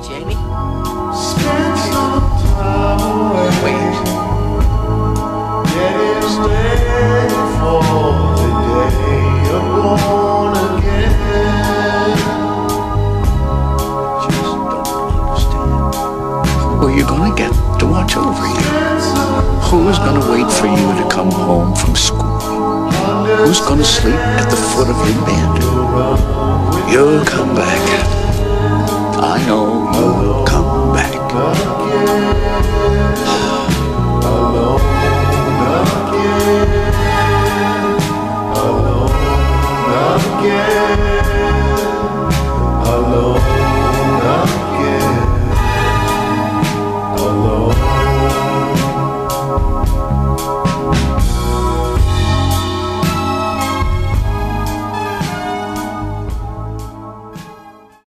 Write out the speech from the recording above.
Jamie? Spend some time away. Wait. Getting ready for the day you're born again. Just don't understand. Who are you gonna get to watch over you? Who is gonna wait for you to come home from school? Who's gonna sleep at the foot of your bed? You'll come back. I know.